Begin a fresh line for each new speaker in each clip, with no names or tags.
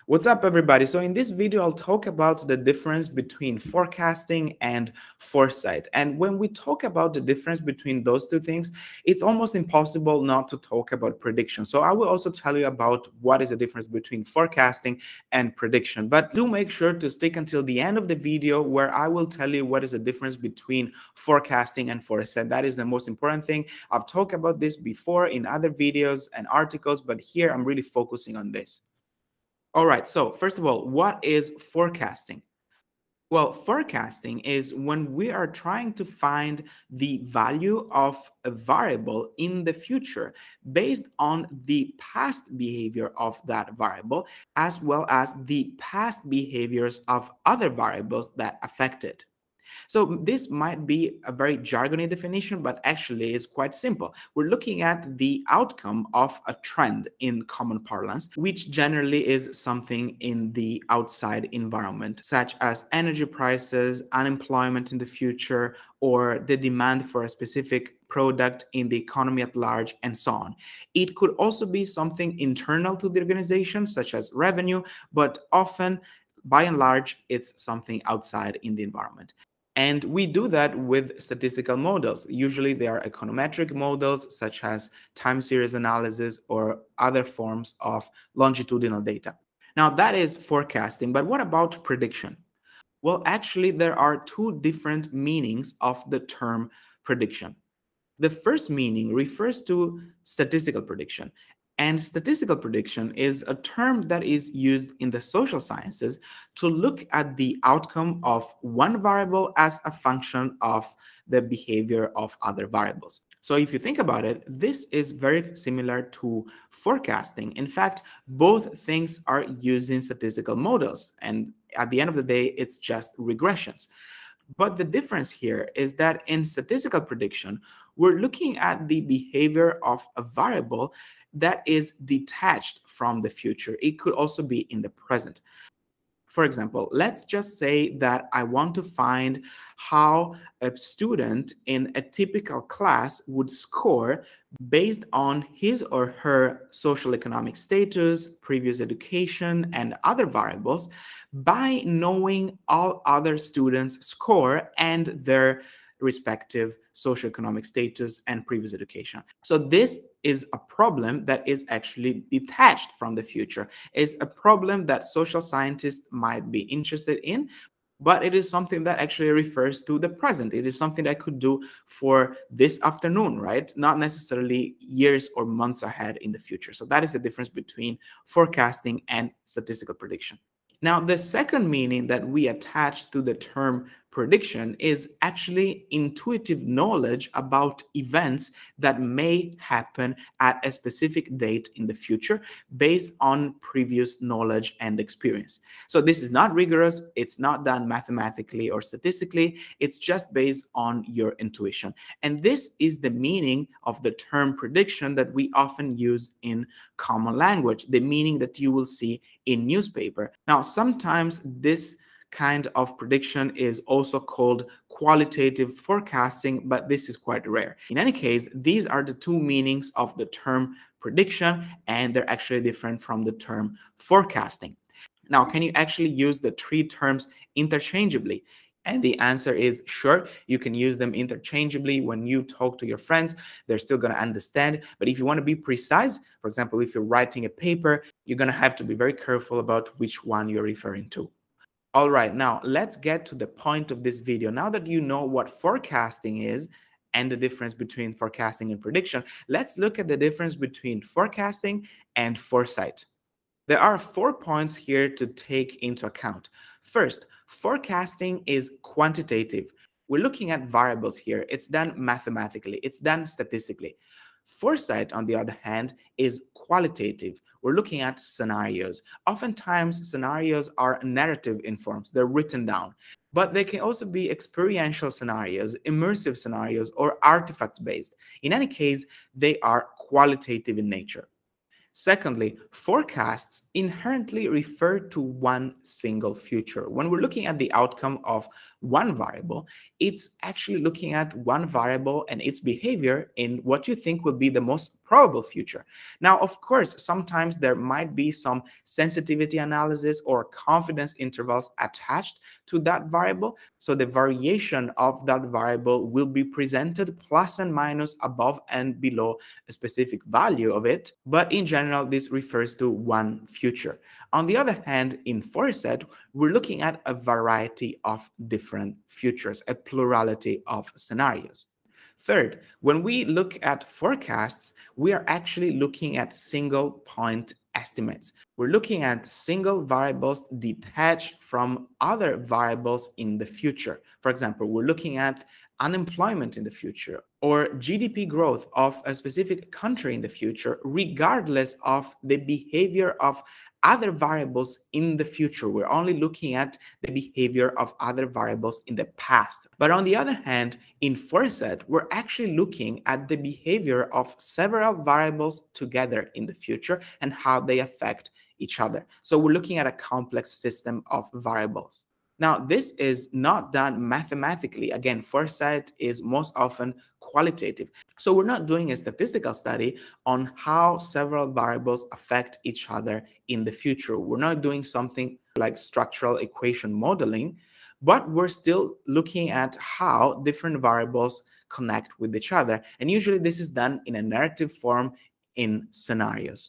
What's up, everybody? So in this video, I'll talk about the difference between forecasting and foresight. And when we talk about the difference between those two things, it's almost impossible not to talk about prediction. So I will also tell you about what is the difference between forecasting and prediction. But do make sure to stick until the end of the video where I will tell you what is the difference between forecasting and foresight. That is the most important thing. I've talked about this before in other videos and articles, but here I'm really focusing on this. All right, so first of all, what is forecasting? Well, forecasting is when we are trying to find the value of a variable in the future based on the past behavior of that variable, as well as the past behaviors of other variables that affect it. So this might be a very jargony definition, but actually is quite simple. We're looking at the outcome of a trend in common parlance, which generally is something in the outside environment, such as energy prices, unemployment in the future, or the demand for a specific product in the economy at large, and so on. It could also be something internal to the organization, such as revenue, but often, by and large, it's something outside in the environment. And we do that with statistical models. Usually they are econometric models such as time series analysis or other forms of longitudinal data. Now that is forecasting, but what about prediction? Well, actually there are two different meanings of the term prediction. The first meaning refers to statistical prediction. And statistical prediction is a term that is used in the social sciences to look at the outcome of one variable as a function of the behavior of other variables. So if you think about it, this is very similar to forecasting. In fact, both things are using statistical models. And at the end of the day, it's just regressions. But the difference here is that in statistical prediction, we're looking at the behavior of a variable that is detached from the future. It could also be in the present. For example, let's just say that I want to find how a student in a typical class would score based on his or her social economic status, previous education, and other variables by knowing all other students' score and their respective socioeconomic status and previous education. So this is a problem that is actually detached from the future. It's a problem that social scientists might be interested in, but it is something that actually refers to the present. It is something I could do for this afternoon, right? Not necessarily years or months ahead in the future. So that is the difference between forecasting and statistical prediction. Now, the second meaning that we attach to the term prediction is actually intuitive knowledge about events that may happen at a specific date in the future based on previous knowledge and experience. So this is not rigorous. It's not done mathematically or statistically. It's just based on your intuition. And this is the meaning of the term prediction that we often use in common language, the meaning that you will see in newspaper. Now, sometimes this kind of prediction is also called qualitative forecasting, but this is quite rare. In any case, these are the two meanings of the term prediction, and they're actually different from the term forecasting. Now, can you actually use the three terms interchangeably? And the answer is sure, you can use them interchangeably. When you talk to your friends, they're still going to understand. But if you want to be precise, for example, if you're writing a paper, you're going to have to be very careful about which one you're referring to. All right, now let's get to the point of this video. Now that you know what forecasting is and the difference between forecasting and prediction, let's look at the difference between forecasting and foresight. There are 4 points here to take into account. First, forecasting is quantitative. We're looking at variables here. It's done mathematically. It's done statistically. Foresight, on the other hand, is qualitative. We're looking at scenarios. Oftentimes, scenarios are narrative in forms. They're written down. But they can also be experiential scenarios, immersive scenarios, or artifact-based. In any case, they are qualitative in nature. Secondly, forecasts inherently refer to one single future. When we're looking at the outcome of one variable, it's actually looking at one variable and its behavior in what you think will be the most probable future. Now, of course, sometimes there might be some sensitivity analysis or confidence intervals attached to that variable. So the variation of that variable will be presented plus and minus above and below a specific value of it. But in general, this refers to one future. On the other hand, in Foresight, we're looking at a variety of different futures, a plurality of scenarios. Third, when we look at forecasts, we are actually looking at single point estimates. We're looking at single variables detached from other variables in the future. For example, we're looking at unemployment in the future or GDP growth of a specific country in the future, regardless of the behavior of other variables in the future. We're only looking at the behavior of other variables in the past. But on the other hand, in Foresight, we're actually looking at the behavior of several variables together in the future and how they affect each other. So we're looking at a complex system of variables. Now, this is not done mathematically. Again, Foresight is most often qualitative. So we're not doing a statistical study on how several variables affect each other in the future. We're not doing something like structural equation modeling, but we're still looking at how different variables connect with each other. And usually this is done in a narrative form in scenarios.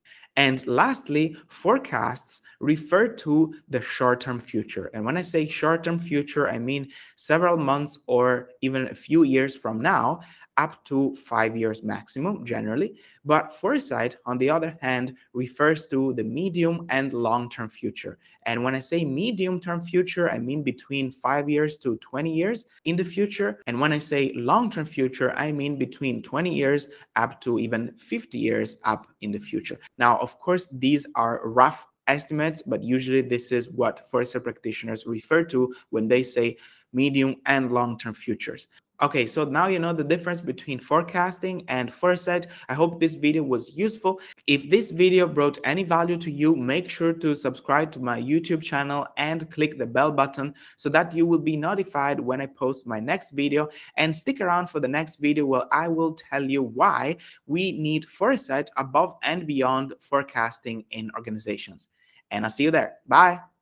And lastly, forecasts refer to the short-term future. And when I say short-term future, I mean several months or even a few years from now, up to 5 years maximum generally. But Foresight, on the other hand, refers to the medium and long-term future. And when I say medium-term future, I mean between 5 years to 20 years in the future. And when I say long-term future, I mean between 20 years up to even 50 years up in the future. Now, of course, these are rough estimates, but usually this is what Foresight practitioners refer to when they say medium and long-term futures. Okay, so now you know the difference between forecasting and Foresight. I hope this video was useful. If this video brought any value to you, make sure to subscribe to my YouTube channel and click the bell button so that you will be notified when I post my next video. And stick around for the next video where I will tell you why we need Foresight above and beyond forecasting in organizations. And I'll see you there. Bye.